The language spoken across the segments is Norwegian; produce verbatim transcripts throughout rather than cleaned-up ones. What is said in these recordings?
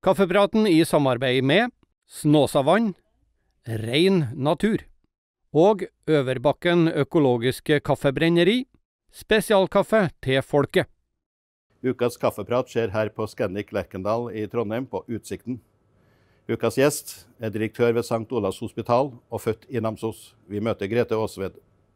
Kaffepraten i samarbeid med Snåsavann, Rein Natur og Øverbakken økologiske kaffebrenneri, spesialkaffe til folket. Ukas kaffeprat skjer her på Scandic Lerkendal i Trondheim på Utsikten. Ukas gjest er direktør ved Sankt Olavs hospital og født i Namsos. Vi møter Grete Aasved.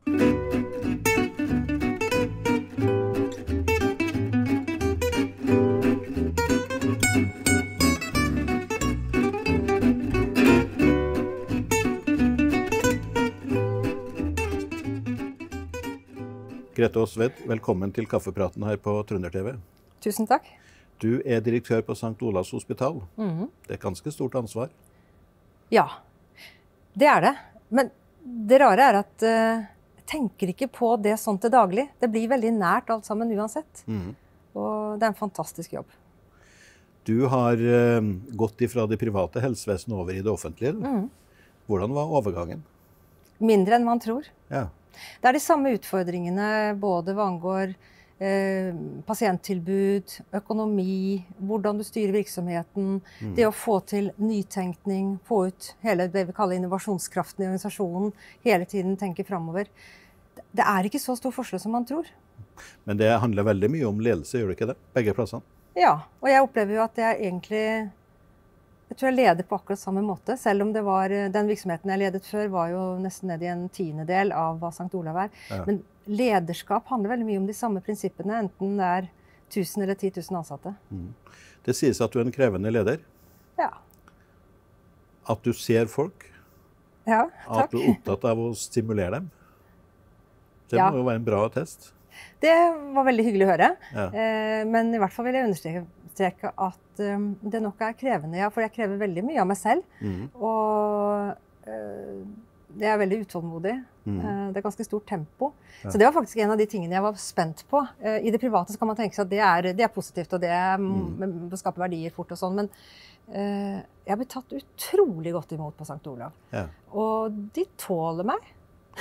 Grete Aasved, velkommen til kaffepraten her på Trønder T V. Tusen takk. Du er direktør på Sankt Olavs hospital. Mm-hmm. Det er et ganske stort ansvar. Ja, det er det. Men det rare er at uh, jeg tenker ikke på det sånn til daglig. Det blir veldig nært alt sammen uansett. Mm. Og det er en fantastisk jobb. Du har uh, gått ifra det private helsevesenet over i det offentlige. Mm. Hvordan var overgangen? Mindre enn man tror. Ja. Det er de samme utfordringene, både hva angår eh, pasienttilbud, økonomi, hvordan du styrer virksomheten, mm. det å få til nytenkning, få ut hele det vi kaller innovasjonskraften i organisasjonen, hele tiden tenke fremover. Det er ikke så stor forskjell som man tror. Men det handler veldig mye om ledelse, gjør det ikke det? Begge plassene? Ja, og jeg opplever jo at jeg egentlig... Jeg tror jeg leder på akkurat samme måte, selv om det var, den virksomheten jeg ledet før var jo nesten ned i en tiendedel av hva Sankt Olav er. Ja. Men lederskap handler veldig mye om de samme prinsippene, enten det er tusen eller ti tusen ansatte. Mm. Det sies at du er en krevende leder. Ja. At du ser folk. Ja, takk. At du er opptatt av å stimulere dem. Det ja. må jo være en bra test. Det var veldig hyggelig å høre. Ja. Eh, men i hvert fall vil jeg understreke at um, det nok er krevende, ja, for jeg krever veldig mye av meg selv. Mm. Og uh, det er veldig utålmodig. Mm. Uh, det er ganske stort tempo. Ja. Så det var faktisk en av de tingene jeg var spent på. Uh, I det private så kan man tenke seg at det er, det er positivt, og det mm. skaper verdier fort og sånn, men uh, jeg har blitt tatt utrolig godt imot på Sankt Olav. Ja. Og de tåler meg.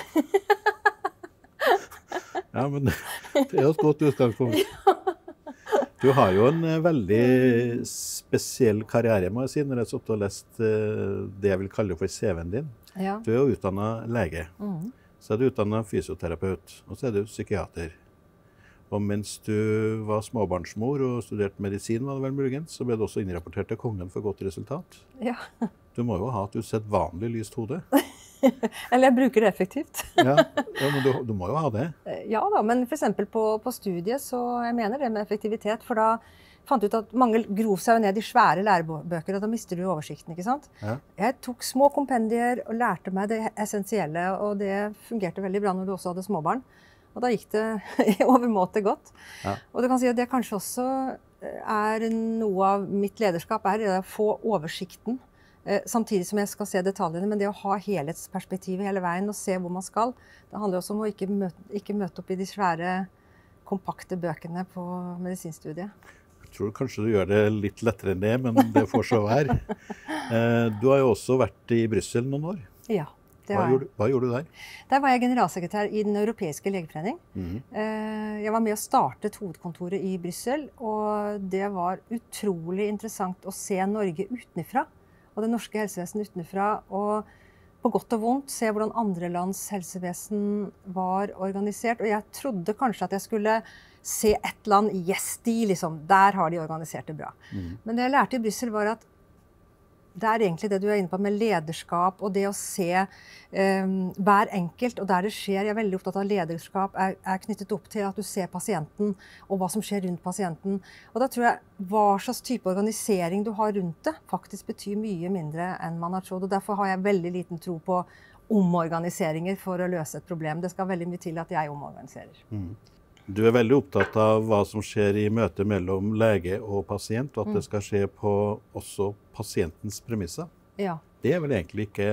Ja, men det er jo et godt utgangspunkt. Ja. Du har jo en veldig spesiell karriere, må jeg si, når jeg har satt og lest det jeg vil kalle for C V-en din. Ja. Du er jo utdannet lege, mm. så er du utdannet fysioterapeut, og så er du psykiater. Og mens du var småbarnsmor og studerte medisin, var det vel muligens, så ble du også innrapportert til kongen for godt resultat. Ja. Du må jo ha et usedvanlig lyst hode. Eller jeg bruker det effektivt. Ja, ja, men du, du må jo ha det. Ja da, men for eksempel på, på studiet, så jeg mener det med effektivitet, for da fant jeg ut at mange grov seg ned i svære lærebøker, og da mister du oversikten, ikke sant? Ja. Jeg tok små kompendier og lærte meg det essensielle, og det fungerte veldig bra når du også hadde småbarn. Og da gikk det overmåte godt. Ja. Og du kan si at det kanskje også er noe av mitt lederskap, er det å få oversikten. Samtidig som jeg skal se detaljene, men det å ha helhetsperspektivet hele veien og se hvor man skal, det handler også om å ikke møte, ikke møte opp i de svære, kompakte bøkene på medisinstudiet. Jeg tror kanskje du gjør det litt lettere enn det, men det får så være. Du har jo også vært i Brussel noen år. Ja, det hva har jeg. Gjorde, hva gjorde du der? Der var jeg generalsekretær i den europeiske legeforening. Mm-hmm. Jeg var med å starte hovedkontoret i Brussel, og det var utrolig interessant å se Norge utenfra. Og det norske helsevesenet utenfra, og på godt og vondt se hvordan andre lands helsevesen var organisert. Og jeg trodde kanskje at jeg skulle se et land, yes, de liksom, der har de organisert det bra. Mm. Men det jeg lærte i Brussel var at det er egentlig det du er inne på med lederskap, og det å se um, hver enkelt, og der det skjer, jeg er veldig opptatt av lederskap, er, er knyttet opp til at du ser pasienten, og hva som skjer rundt pasienten. Og da tror jeg hva slags type organisering du har rundt det, faktisk betyr mye mindre enn man har trodd. Og derfor har jeg veldig liten tro på omorganiseringer for å løse et problem. Det skal veldig mye til at jeg omorganiserer. Mm. Du er veldig opptatt av hva som skjer i møte mellom lege og pasient, og at mm. det skal skje på også pasientens premisser. Ja. Det er vel egentlig ikke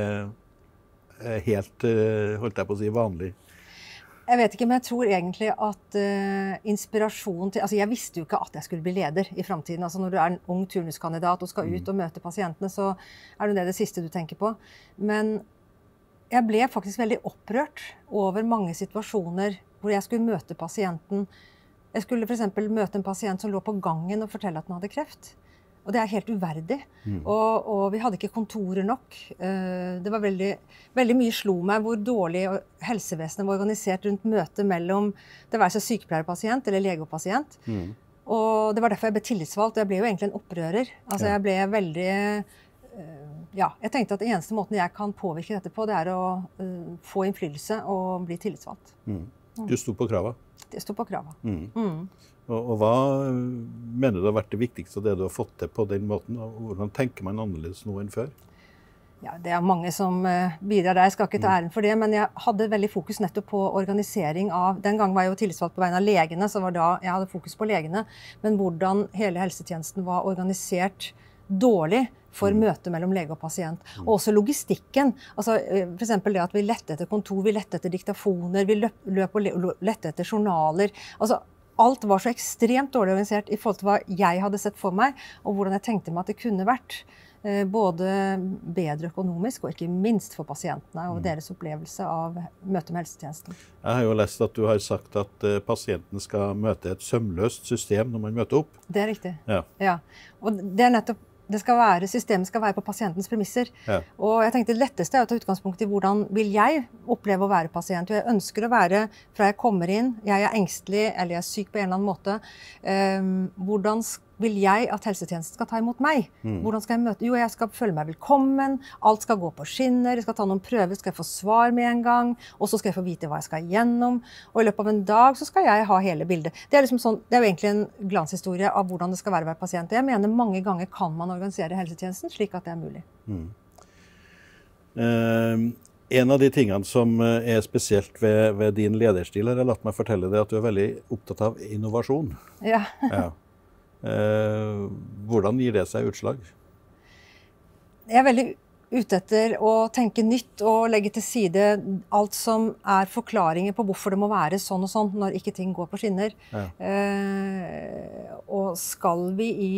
helt, holdt jeg på å si, vanlig. Jeg vet ikke, men jeg tror egentlig at uh, inspirasjon til... Altså, jeg visste jo ikke at jeg skulle bli leder i fremtiden. Altså, når du er en ung turnuskandidat og skal ut og møte pasientene, så er det det siste du tenker på. Men jeg ble faktisk veldig opprørt over mange situasjoner hvor jeg skulle møte pasienten. Jeg skulle for eksempel møte en pasient som lå på gangen og fortelle at den hadde kreft. Og det er helt uverdig. Mm. Og, og vi hadde ikke kontorer nok. Det var veldig, veldig mye slo meg hvor dårlig helsevesenet var organisert rundt møtet mellom det var så sykepleier og pasient, eller lege og pasient. Mm. Og det var derfor jeg ble tillitsvalgt, og jeg ble jo egentlig en opprører. Altså jeg ble veldig... Ja, jeg tenkte at den eneste måten jeg kan påvirke dette på, det er å uh, få innflytelse og bli tillitsvalgt. Mm. Du sto på krava? Det sto på krava. Mm. Mm. Og, og hva mener du har vært det viktigste av det du har fått til på den måten? Og hvordan tenker man annerledes nå enn før? Ja, det er mange som uh, bidrar der, jeg skal ikke ta æren for det, men jeg hadde veldig fokus nettopp på organisering av, den gang var jeg jo tillitsvalgt på vegne av legene, så var da jeg hadde fokus på legene, men hvordan hele helsetjenesten var organisert dårlig for mm. møtet mellom lege og pasient. Mm. Og også logistikken. Altså, for eksempel det at vi lette etter kontor, vi lette etter diktafoner, vi løp, løp og lette etter journaler. Altså, alt var så ekstremt dårlig organisert i forhold til hva jeg hadde sett for meg, og hvordan jeg tenkte meg at det kunne vært. Eh, både bedre økonomisk, og ikke minst for pasientene, og mm. deres opplevelse av møtet med helsetjenesten. Jeg har jo lest at du har sagt at uh, pasienten skal møte et sømløst system når man møter opp. Det er riktig. Ja. Ja. Og det er nettopp Det skal være, systemet skal være på pasientens premisser. Ja. Og jeg tenkte det letteste er å ta utgangspunkt i hvordan vil jeg oppleve å være pasient. Jeg ønsker å være, fra jeg kommer inn, jeg er engstelig, eller jeg er syk på en eller annen måte, um, hvordan vil jeg at helsetjenesten skal ta imot meg? Mm. Hvordan skal jeg møte? Jo, jeg skal føle meg velkommen, alt skal gå på skinner, jeg skal ta noen prøver, skal jeg få svar med en gang, og så skal jeg få vite hva jeg skal gjennom, og i løpet av en dag så skal jeg ha hele bildet. Det er, liksom sånn, det er jo egentlig en glanshistorie av hvordan det skal være å være pasient. Jeg mener mange ganger kan man organisere helsetjenesten slik at det er mulig. Mm. Uh, en av de tingene som er spesielt ved, ved din lederstil, har jeg latt meg fortelle det, at du er veldig opptatt av innovasjon. Ja. Ja. Eh, hvordan gir det seg utslag? Jeg er veldig ute etter å tenke nytt og legge til side alt som er forklaringer på hvorfor det må være sånn og sånn når ikke ting går på skinner. Ja. Eh, og skal vi i,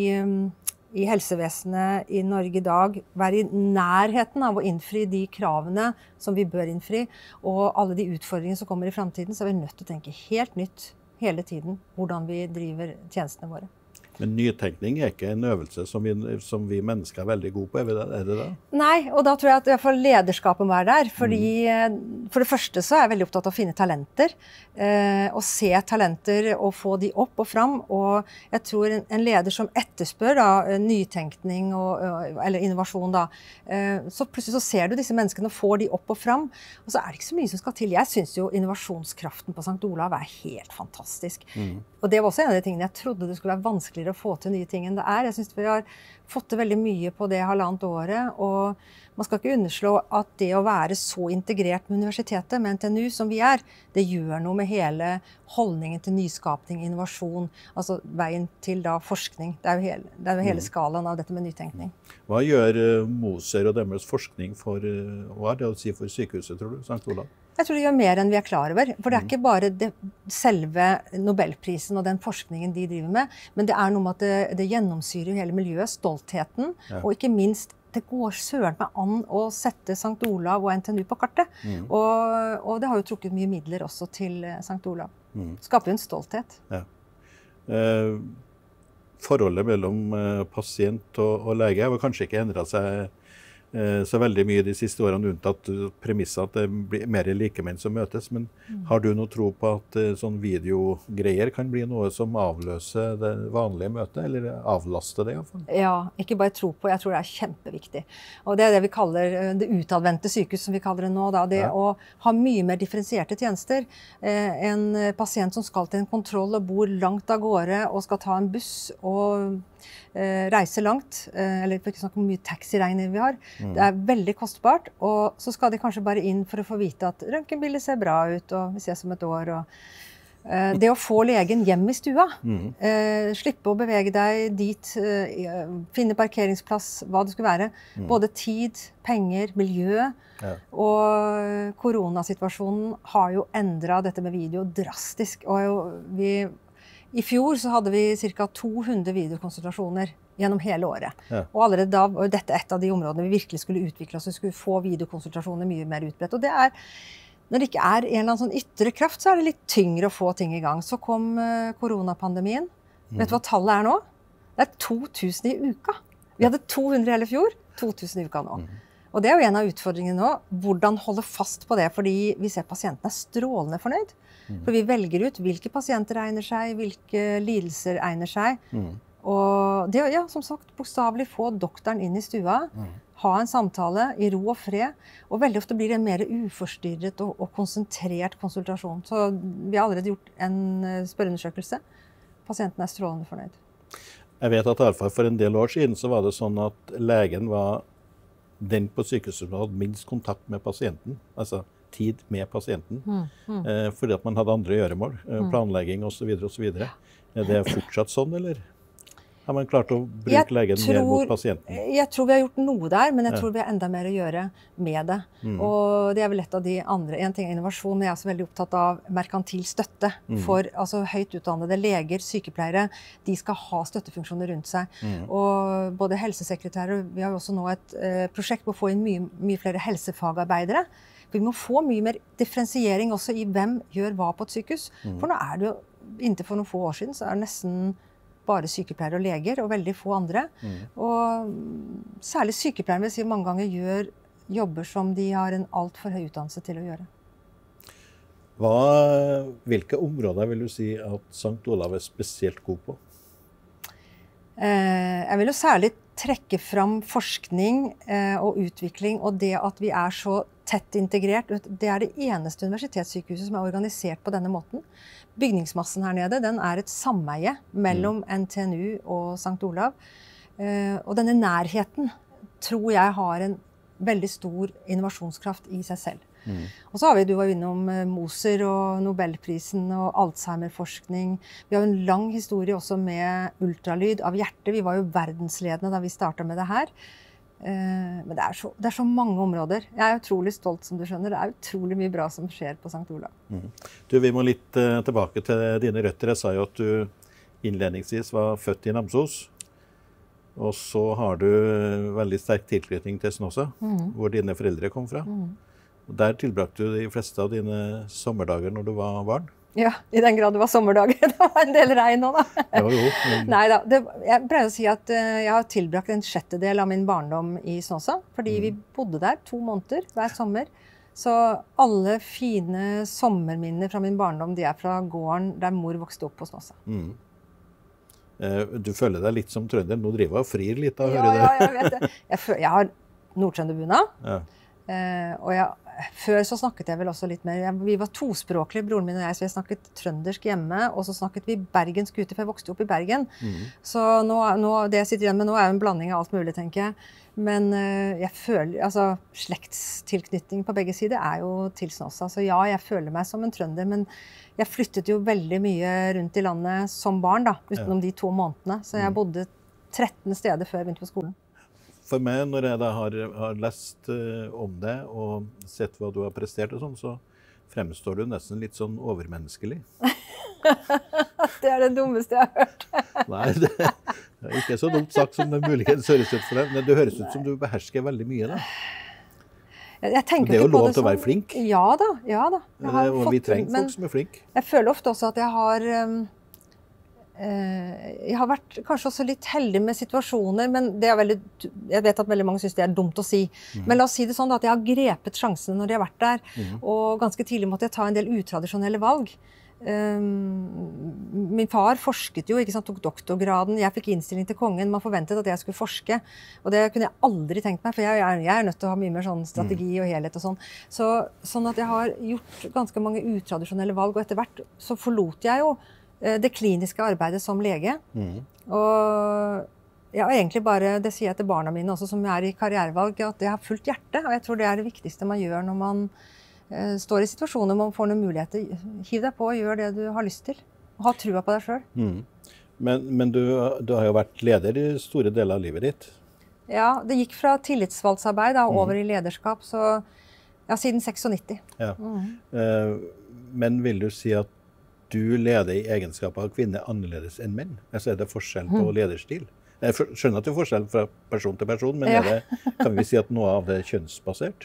i helsevesenet i Norge i dag være i nærheten av å innfri de kravene som vi bør innfri, og alle de utfordringene som kommer i fremtiden, så er vi nødt til å tenke helt nytt hele tiden hvordan vi driver tjenestene våre. Men nytenkning er ikke en øvelse som vi, som vi mennesker er veldig gode på, er, det, er det da? Nei, og da tror jeg at i hvert fall lederskapet må være der. Fordi, mm. For det første så er jeg veldig opptatt av å finne talenter, eh, og se talenter og få de opp og fram. Og jeg tror en, en leder som etterspør da, nytenkning og, eller innovasjon, da, eh, så plutselig så ser du disse menneskene og får de opp og fram. Og så er det ikke så mye som skal til. Jeg synes jo innovasjonskraften på Sankt Olav er helt fantastisk. Mm. Og det var også en av de tingene jeg trodde det skulle være vanskeligere å få til nye ting enn det er. Jeg synes vi har fått til veldig mye på det halvannet året, og man skal ikke underslå at det å være så integrert med universitetet, med N T N U som vi er, det gjør noe med hele holdningen til nyskapning, innovasjon, altså veien til da forskning. Det er jo hele, det er jo hele skalaen av dette med nytenkning. Hva gjør Moser og deres forskning for, hva er det å si for sykehuset, tror du, Sankt Olav? Jeg tror det gjør mer enn vi er klar over, for det er ikke bare det, selve Nobelprisen og den forskningen de driver med, men det er noe med at det, det gjennomsyrer hele miljøet, stoltheten, ja. Og ikke minst, det går søren meg an å sette Sankt Olav og N T N U på kartet, mm. og, og det har jo trukket mye midler også til Sankt Olav. Mm. Skaper jo en stolthet. Ja. Eh, forholdet mellom eh, pasient og, og lege har kanskje ikke endret seg så veldig mye de siste årene, unntatt premisset at det blir mer likemenn som møtes. Men mm. har du noe tro på at sånn videogreier kan bli noe som avløser det vanlige møtet, eller avlaster det i hvert fall? Ja, ikke bare tro på, jeg tror det er kjempeviktig. Og det er det vi kaller det utadvendte sykehus, som vi kaller det nå. Da. Det ja. Å ha mye mer differensierte tjenester. En pasient som skal til en kontroll og bor langt av gårde og skal ta en buss og reise langt, eller for ikke snakke om hvor mye taxiregninger vi har. Mm. Det er veldig kostbart, og så skal de kanskje bare inn for å få vite at røntgenbildet ser bra ut, og vi ses om et år. Og, uh, det å få legen hjem i stua, mm. uh, slippe å bevege deg dit, uh, finne parkeringsplass, hva det skulle være. Mm. Både tid, penger, miljø, ja. Og koronasituasjonen har jo endret dette med video drastisk, og jo, vi I fjor så hadde vi ca. to hundre videokonsultasjoner gjennom hele året. Ja. Og allerede da var dette et av de områdene vi virkelig skulle utvikle oss, og skulle få videokonsultasjoner mye mer utbredt. Og det er, når det ikke er en eller annen sånn ytre kraft, så er det litt tyngre å få ting i gang. Så kom uh, koronapandemien. Mm. Vet du hva tallet er nå? Det er to tusen i uka. Vi hadde to hundre hele fjor, to tusen i uka nå. Mm. Og det er jo en av utfordringene nå, hvordan holde fast på det, fordi vi ser pasientene er strålende fornøyd. Mm. For vi velger ut hvilke pasienter egner seg, hvilke lidelser egner seg. Mm. Og det, ja, som sagt, bokstavelig få doktoren inn i stua, mm. ha en samtale i ro og fred, og veldig ofte blir det en mer uforstyrret og, og konsentrert konsultasjon. Så vi har allerede gjort en spørreundersøkelse. Pasienten er strålende fornøyd. Jeg vet at i hvert fall for en del år siden så var det sånn at legen var den på sykehuset som hadde minst kontakt med pasienten, altså tid med pasienten, mm, mm. Eh, fordi at man hadde andre gjøremål, eh, planlegging og så videre og så videre. Er det fortsatt sånn, eller har man klart å bruke jeg legen tror, mer mot pasienten? Jeg tror vi har gjort noe der, men jeg ja. tror vi har enda mer å gjøre med det. Mm. Og det er vel et av de andre. En ting er innovasjon, men jeg er også veldig opptatt av merkantil støtte mm. for altså, høyt utdannede leger, sykepleiere. De skal ha støttefunksjoner rundt seg. Mm. Og både helsesekretærer, vi har også nå et eh, prosjekt på å få inn mye, mye flere helsefagarbeidere. Vi må få mye mer differensiering også i hvem gjør hva på et sykehus. Mm. For nå er det jo, inntil for noen få år siden, så er det nesten bare sykepleiere og leger, og veldig få andre. Mm. Og særlig sykepleiere vil si mange ganger gjør jobber som de har en alt for høy utdannelse til å gjøre. Hva, hvilke områder vil du si at Sankt Olav er spesielt god på? Eh, jeg vil jo særlig trekke fram forskning eh, og utvikling, og det at vi er så tett integrert. Det er det eneste universitetssykehuset som er organisert på denne måten. Bygningsmassen her nede, den er et sameie mellom N T N U og Sankt Olav. Eh, og denne nærheten tror jeg har en veldig stor innovasjonskraft i seg selv. Mm. Og så har vi, du var innom Moser og Nobelprisen og Alzheimer-forskning. Vi har en lang historie også med ultralyd av hjertet. Vi var jo verdensledende da vi startet med det her. Uh, men det er, så, det er så mange områder. Jeg er utrolig stolt, som du skjønner. Det er utrolig mye bra som skjer på Sankt Olav. Mm. Du, vi må litt uh, tilbake til dine røtter. Jeg sa jo at du innledningsvis var født i Namsos. Og så har du veldig sterk tilknytning til Snåsa, mm. hvor dine foreldre kom fra. Mm. Og der tilbrakte du de fleste av dine sommerdager når du var barn. Ja, i den grad det var sommerdager. Det var en del regn nå, da. Ja, jo, men... Neida, det, jeg pleier å si at uh, jeg har tilbrakt en sjettedel av min barndom i Snåsa, fordi mm. vi bodde der to måneder hver sommer. Så alle fine sommerminner fra min barndom, de er fra gården der mor vokste opp på Snåsa. Mm. Uh, du føler deg litt som trønder. Nå driver jeg og frir litt av å ja, høre det. Ja, jeg vet det. Jeg, føl, jeg har Nord-Trønderbunad. Ja. Uh, og jeg, før så snakket jeg vel også litt mer, jeg, vi var tospråklige, broren min og jeg, så vi snakket trøndersk hjemme, og så snakket vi bergensk ute, for jeg vokste opp i Bergen. Mm. Så nå, nå, det jeg sitter igjen med nå er jo en blanding av alt mulig, tenker jeg. Men uh, jeg føler, altså slektstilknytning på begge sider er jo til Snåsa, så ja, jeg føler meg som en trønder, men jeg flyttet jo veldig mye rundt i landet som barn da, utenom ja. de to månedene, så jeg bodde tretten steder før jeg begynte på skolen. For meg, når jeg da har, har lest uh, om det og sett hva du har prestert og sånn, så fremstår du nesten litt sånn overmenneskelig. Det er det dummeste jeg har hørt. Nei, det, det er ikke så dumt sagt som det muligens høres ut for deg, men det høres ut som du behersker veldig mye da. Jeg, jeg tenker det er jo lov til som... å være flink. Ja da, ja da. Det, og fått... vi trenger folk som er flink. Jeg føler ofte også at jeg har... Um... Jeg har vært kanskje også litt heldig med situasjoner, men det er veldig, jeg vet at veldig mange synes det er dumt å si. Mm. Men la oss si det sånn da, at jeg har grepet sjansene når de har vært der, mm. og ganske tidlig måtte jeg ta en del utradisjonelle valg. Um, min far forsket jo, ikke sant, tok doktorgraden, jeg fikk innstilling til kongen, man forventet at jeg skulle forske, og det kunne jeg aldri tenkt meg, for jeg er, jeg er nødt til å ha mye mer sånn strategi og helhet og sånn. Så, sånn at jeg har gjort ganske mange utradisjonelle valg, og etter hvert så forlot jeg jo det kliniske arbeidet som lege. Mm. Og jeg har egentlig bare, det sier jeg til barna mine også, som er i karrierevalg, at jeg har fullt hjerte, og jeg tror det er det viktigste man gjør når man eh, står i situasjoner, man får noen muligheter. Hiv deg på og gjør det du har lyst til. Og ha trua på deg selv. Mm. Men, men du, du har jo vært leder i store deler av livet ditt. Ja, det gikk fra tillitsvalgsarbeid da, over mm. i lederskap, så ja, siden nittini. Ja. Mm. Eh, men vil du si at du leder i egenskap av kvinne annerledes enn menn? Altså er det forskjell på lederstil? Jeg skjønner at det er forskjell fra person til person, men ja. er det, kan vi si at noe av det er kjønnsbasert?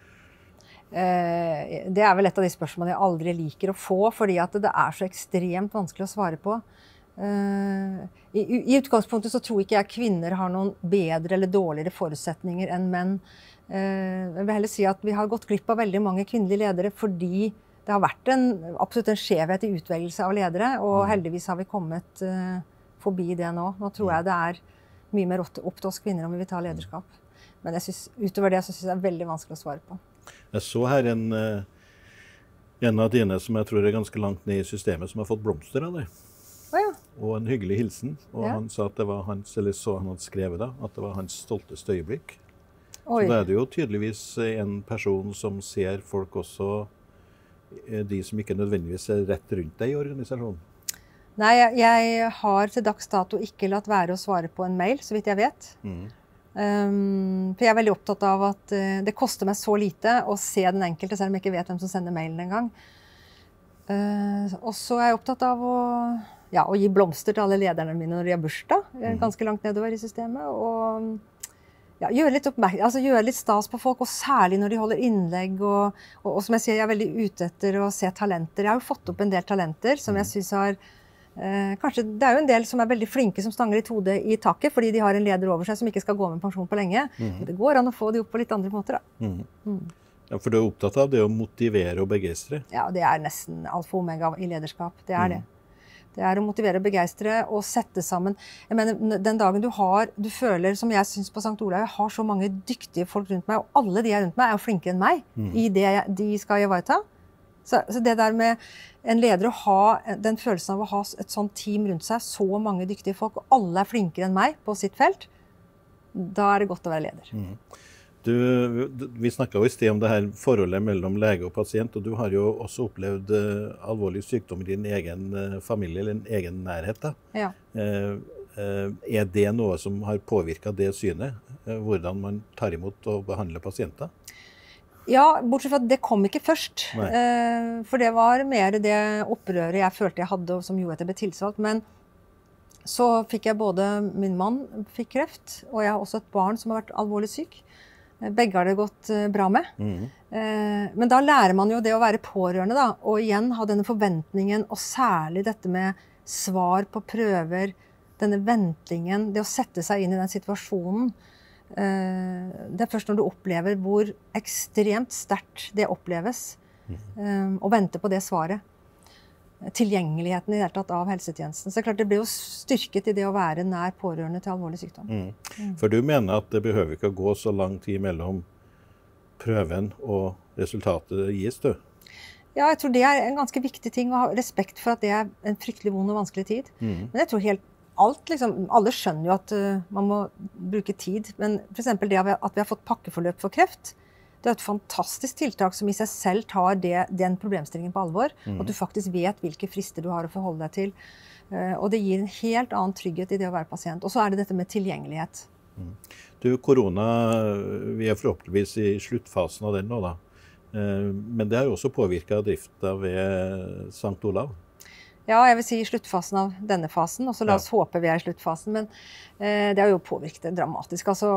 Eh, det er vel et av de spørsmålene jeg aldri liker å få, fordi at det er så ekstremt vanskelig å svare på. Uh, i, I utgangspunktet så tror ikke jeg kvinner har noen bedre eller dårligere forutsetninger enn menn. Uh, jeg vil heller si at vi har gått glipp av veldig mange kvinnelige ledere fordi det har vært en, absolutt en skjevhet i utvelgelse av ledere, og heldigvis har vi kommet uh, forbi det nå. Nå tror jeg det er mye mer opp til oss kvinner om vi vil ta lederskap. Men jeg synes, utover det så synes jeg det er veldig vanskelig å svare på. Jeg så her en, en av dine som jeg tror er ganske langt ned i systemet, som har fått blomster av deg. Oh, ja. Og en hyggelig hilsen. Og ja. han sa at det var hans, eller så han hadde skrevet da, at det var hans stolteste øyeblikk. Oi. Så da er det jo tydeligvis en person som ser folk også, de som ikke nødvendigvis er rett rundt deg i organisasjonen. Nei, jeg, jeg har til dags dato ikke latt være å svare på en mail, så vidt jeg vet. Mm. Um, for jeg er veldig opptatt av at uh, det koster meg så lite å se den enkelte, selv om jeg ikke vet hvem som sender mailen en gang. Uh, og så er jeg opptatt av å, ja, å gi blomster til alle lederne mine når de har bursdag, mm. ganske langt nedover i systemet, og ja, gjøre litt, altså, gjøre litt stas på folk, og særlig når de holder innlegg, og, og, og som jeg sier, jeg er veldig ute etter å se talenter. Jeg har jo fått opp en del talenter som jeg synes har Eh, kanskje, det er jo en del som er veldig flinke som stanger litt hodet i taket fordi de har en leder over seg som ikke skal gå med pensjon på lenge. Mm. Det går an å få de opp på litt andre måter da. Mm. Mm. Ja, for du er opptatt av det å motivere og begeistre? Ja, det er nesten alfa og omega i lederskap. Det er mm. det. Det er å motivere og begeistre og sette sammen. Jeg mener, den dagen du har, du føler, som jeg synes på Sankt Olav, jeg har så mange dyktige folk rundt meg, og alle de er rundt meg er jo flinkere enn meg mm. i det jeg, de skal ivareta. Så, så det der med en leder å ha den følelsen av å ha et sånt team rundt seg, så mange dyktige folk, og alle er flinkere enn meg på sitt felt, da er det godt å være leder. Mm. Du, vi snakket jo i sted om det her forholdet mellom lege og pasient, og du har jo også opplevd uh, alvorlig sykdom i din egen uh, familie, eller din egen nærhet. Da. Ja. Uh, uh, er det noe som har påvirket det synet, uh, hvordan man tar imot og behandler pasienter? Ja, bortsett fra at det kom ikke først, uh, for det var mer det opprøret jeg følte jeg hadde som gjorde at jeg ble tilsvalgt, men så fikk jeg både, min mann fikk kreft, og jeg har også et barn som har vært alvorlig syk. Begge har det gått uh, bra med. Mm. Uh, men da lærer man jo det å være pårørende da, og igjen ha denne forventningen, og særlig dette med svar på prøver, denne ventlingen, det å sette seg inn i den situasjonen. Det er først når du opplever hvor ekstremt sterkt det oppleves, um, og vente på det svaret. Tilgjengeligheten i det hele tatt av helsetjenesten. Så det er klart det blir jo styrket i det å være nær pårørende til alvorlig sykdom. Mm. Mm. For du mener at det behøver ikke å gå så lang tid mellom prøven og resultatet gis, du? Ja, jeg tror det er en ganske viktig ting å ha respekt for at det er en fryktelig vond og vanskelig tid. Mm. Men jeg tror helt Alt, liksom, alle skjønner jo at uh, man må bruke tid, men for eksempel det at vi har fått pakkeforløp for kreft, det er et fantastisk tiltak som i seg selv tar det, den problemstillingen på alvor, mm. og at du faktisk vet hvilke frister du har å forholde deg til. Uh, og det gir en helt annen trygghet i det å være pasient. Og så er det dette med tilgjengelighet. Mm. Du, korona, vi er forhåpentligvis i sluttfasen av den nå da, uh, men det har jo også påvirket driften ved Sankt Olav. Ja, jeg vil si i sluttfasen av denne fasen, og så la oss ja. håpe vi er i sluttfasen, men eh, det har jo påvirket det dramatisk. Altså,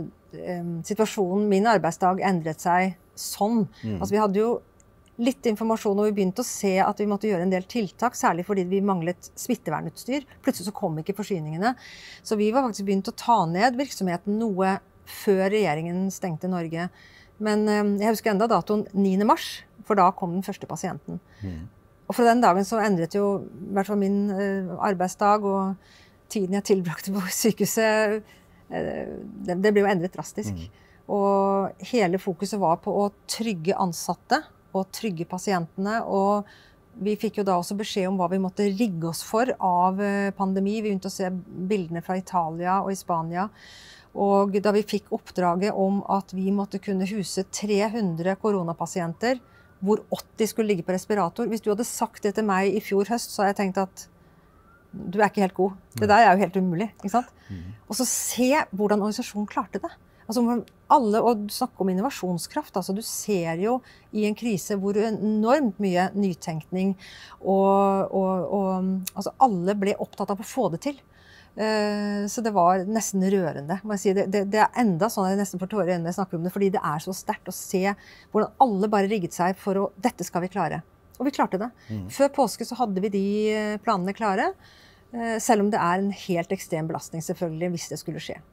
eh, situasjonen, min arbeidsdag endret seg sånn. Mm. Altså, vi hadde jo litt informasjon, og vi begynte å se at vi måtte gjøre en del tiltak, særlig fordi vi manglet smittevernutstyr. Plutselig så kom ikke forsyningene. Så vi var faktisk begynt å ta ned virksomheten noe før regjeringen stengte Norge. Men eh, jeg husker enda datoen niende mars, for da kom den første pasienten. Mm. Og fra den dagen så endret jo i hvert fall min uh, arbeidsdag og tiden jeg tilbrakte på sykehuset, uh, det, det ble jo endret drastisk. Mm. Og hele fokuset var på å trygge ansatte og trygge pasientene. Og vi fikk jo da også beskjed om hva vi måtte rigge oss for av uh, pandemi. Vi begynte å se bildene fra Italia og i Spania. Og da vi fikk oppdraget om at vi måtte kunne huse tre hundre koronapasienter, hvor åtti skulle ligge på respirator. Hvis du hadde sagt det til meg i fjor høst, så har jeg tenkt at du er ikke helt god. Det der er jo helt umulig, ikke sant? Mm. Og så se hvordan organisasjonen klarte det. Altså, alle, og du snakker om innovasjonskraft, altså du ser jo i en krise hvor enormt mye nytenkning, og, og, og altså, alle ble opptatt av å få det til. Uh, så det var nesten rørende, må jeg si. Det, det, det er enda sånn at jeg nesten får tårer i øynene når jeg snakker om det, fordi det er så sterkt å se hvordan alle bare rigget seg for å, dette skal vi klare. Og vi klarte det. Mm. Før påske så hadde vi de planene klare. Eh, selv om det er en helt ekstrem belastning selvfølgelig hvis det skulle skje.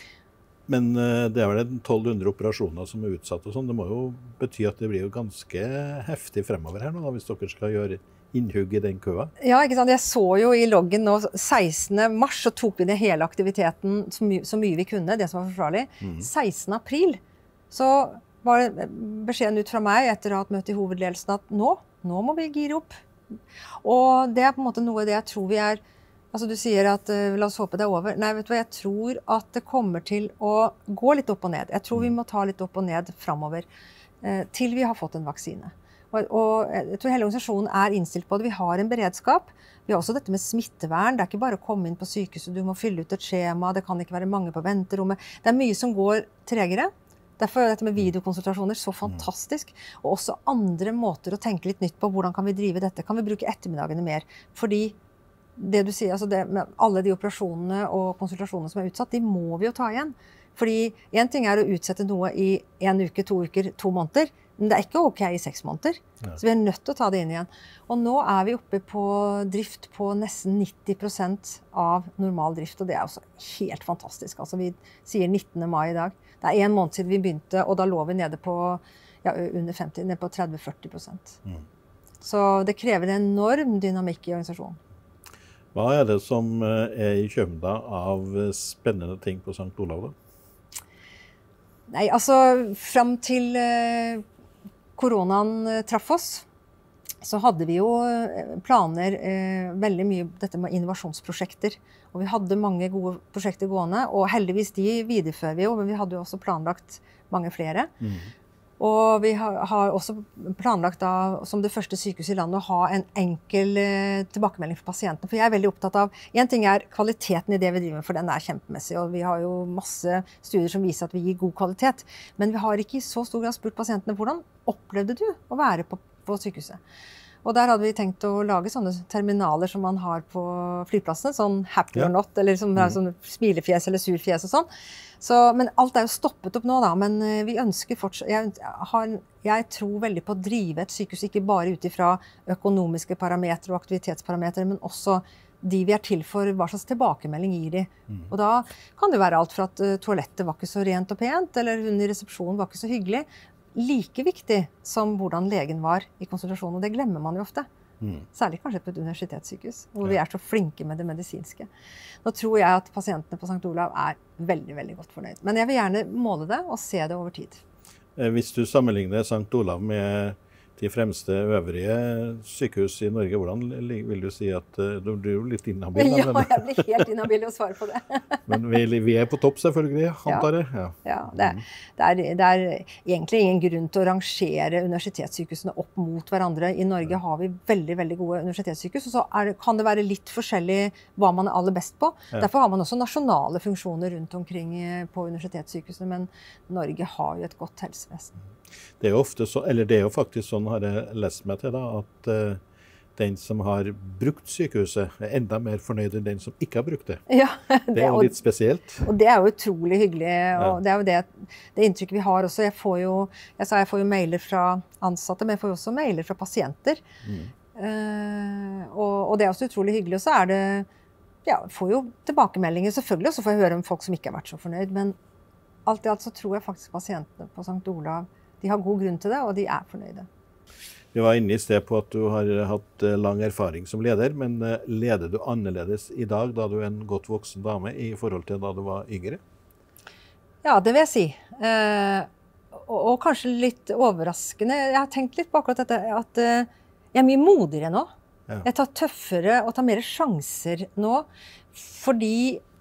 Men eh, det er vel tolv hundre operasjoner som er utsatt og sånn. Det må jo bety at det blir jo ganske heftig fremover her nå, da, hvis dere skal gjøre innhugg i den køa. Ja, ikke sant. Jeg så jo i loggen nå sekstende mars, så tok vi ned hele aktiviteten så, my så mye vi kunne, det som var forsvarlig. Mm. sekstende april så var det beskjeden ut fra meg etter å ha hatt møte i hovedledelsen at nå, nå må vi gire opp. Og det er på en måte noe det jeg tror vi er. Altså du sier at uh, la oss håpe det er over. Nei, vet du hva, jeg tror at det kommer til å gå litt opp og ned. Jeg tror vi må ta litt opp og ned fremover uh, til vi har fått en vaksine. Og, og jeg tror hele organisasjonen er innstilt på det. Vi har en beredskap. Vi har også dette med smittevern. Det er ikke bare å komme inn på sykehuset, du må fylle ut et skjema, det kan ikke være mange på venterommet. Det er mye som går tregere. Derfor er dette med videokonsultasjoner så fantastisk. Og også andre måter å tenke litt nytt på. Hvordan kan vi drive dette? Kan vi bruke ettermiddagene mer? Fordi det du sier, altså det med alle de operasjonene og konsultasjonene som er utsatt, de må vi jo ta igjen. Fordi en ting er å utsette noe i en uke, to uker, to måneder, men det er ikke ok i seks måneder. Ja. Så vi er nødt til å ta det inn igjen. Og nå er vi oppe på drift på nesten nitti prosent av normal drift, og det er også helt fantastisk. Altså vi sier nittende mai i dag. Det er en måned siden vi begynte, og da lå vi nede på, ja, under femti, nede på tretti til førti prosent. Mm. Så det krever en enorm dynamikk i organisasjonen. Hva er det som er i kjømda av spennende ting på Sankt Olav da? Nei, altså frem til eh, koronaen traff oss, så hadde vi jo planer, eh, veldig mye dette med innovasjonsprosjekter. Og vi hadde mange gode prosjekter gående, og heldigvis de viderefører vi jo, men vi hadde jo også planlagt mange flere. Mm. Og vi har, har også planlagt da, som det første sykehuset i landet, å ha en enkel eh, tilbakemelding for pasientene. For jeg er veldig opptatt av, en ting er kvaliteten i det vi driver med, for den er kjempemessig, og vi har jo masse studier som viser at vi gir god kvalitet. Men vi har ikke i så stor grad spurt pasientene, hvordan opplevde du å være på, på sykehuset? Og der hadde vi tenkt å lage sånne terminaler som man har på flyplassene, sånn happy ja. or not, eller som er sånn smilefjes eller surfjes og sånn. Så, men alt er jo stoppet opp nå da, men vi ønsker fortsatt, jeg, har, jeg tror veldig på å drive et sykehus, ikke bare ut ifra økonomiske parametre og aktivitetsparametre, men også de vi er til for, hva slags tilbakemelding gir de. Mm. Og da kan det være alt fra at uh, toalettet var ikke så rent og pent, eller hun i resepsjonen var ikke så hyggelig, like viktig som hvordan legen var i konsultasjonen, og det glemmer man jo ofte. Mm. Særlig kanskje på et universitetssykehus, hvor ja. vi er så flinke med det medisinske. Nå tror jeg at pasientene på Sankt Olav er veldig, veldig godt fornøyd. Men jeg vil gjerne måle det og se det over tid. Hvis du sammenligner Sankt Olav med de fremste øvrige sykehus i Norge, hvordan vil du si at uh, du blir jo litt inhabil? Ja, men... jeg blir helt inhabil å svare på det. Men vi, vi er på topp selvfølgelig, antar jeg. Ja, ja det, er, det, er, det er egentlig ingen grunn til å rangere universitetssykehusene opp mot hverandre. I Norge har vi veldig, veldig gode universitetssykehus, og så er, kan det være litt forskjellig hva man er aller best på. Ja. Derfor har man også nasjonale funksjoner rundt omkring på universitetssykehusene, men Norge har jo et godt helsevesen. Det er jo ofte så, eller det er jo faktisk sånn, har jeg lest meg til da, at uh, den som har brukt sykehuset er enda mer fornøyd enn den som ikke har brukt det. Ja, det, det er jo litt spesielt. Og det er jo utrolig hyggelig, og ja. det er jo det, det inntrykket vi har også. Jeg får jo, jeg sa jeg får jo mailer fra ansatte, men jeg får jo også mailer fra pasienter. Mm. Uh, og, og det er også utrolig hyggelig, og så er det, ja, jeg får jo tilbakemeldinger selvfølgelig, og så får jeg høre om folk som ikke har vært så fornøyd, men alt i alt så tror jeg faktisk pasientene på Sankt Olav, de har god grunn til det, og de er fornøyde. Vi var inne i sted på at du har hatt lang erfaring som leder, men leder du annerledes i dag, da du er en godt voksen dame, i forhold til da du var yngre? Ja, det vil jeg si. Eh, og, og kanskje litt overraskende. Jeg har tenkt litt på akkurat dette, at eh, jeg er mye modigere nå. Ja. Jeg tar tøffere og tar mer sjanser nå, fordi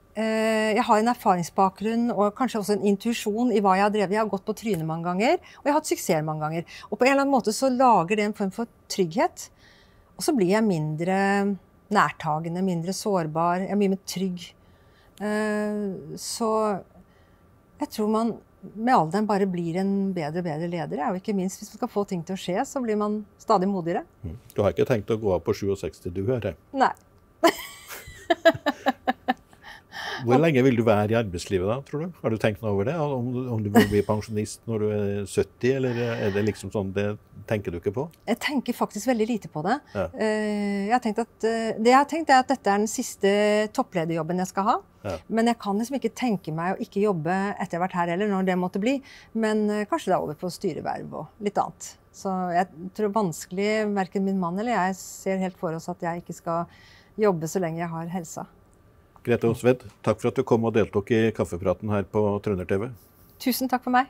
jeg har en erfaringsbakgrunn og kanskje også en intuisjon i hva jeg har drevet. Jeg har gått på trynet mange ganger, og jeg har hatt suksess mange ganger. Og på en eller annen måte så lager det en form for trygghet. Og så blir jeg mindre nærtagende, mindre sårbar. Jeg er mye mer trygg. Så jeg tror man med alderen bare blir en bedre og bedre leder. Og ikke minst hvis man skal få ting til å skje, så blir man stadig modigere. Du har ikke tenkt å gå av på sekstisju, du hører? Nei. Hvor lenge vil du være i arbeidslivet da, tror du? Har du tenkt noe over det? Om, om du vil bli pensjonist når du er sytti, eller er det liksom sånn, det tenker du ikke på? Jeg tenker faktisk veldig lite på det. Ja. Jeg har tenkt at, det jeg har tenkt er at dette er den siste topplederjobben jeg skal ha. Ja. Men jeg kan liksom ikke tenke meg å ikke jobbe etter jeg har vært her heller, når det måtte bli. Men kanskje det er over på styreverv og litt annet. Så jeg tror vanskelig, hverken min mann eller jeg ser helt for oss at jeg ikke skal jobbe så lenge jeg har helsa. Grete Osved, takk for at du kom og deltok i kaffepraten her på Trønder T V. Tusen takk for meg.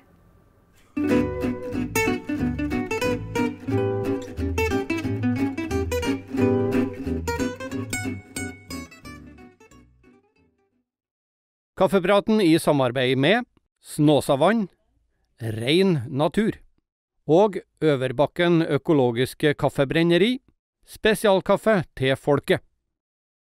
Kaffepraten i samarbeid med Snåsavann, Rein Natur og Øverbakken økologiske kaffebrenneri, spesialkaffe til folket.